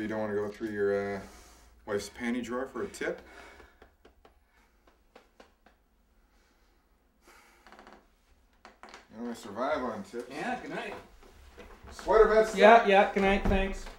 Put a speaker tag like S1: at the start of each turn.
S1: you don't want to go through your wife's panty drawer for a tip. You want to survive on tips.
S2: Yeah, good night.
S1: Sweater vest.
S2: Yeah, good night, thanks.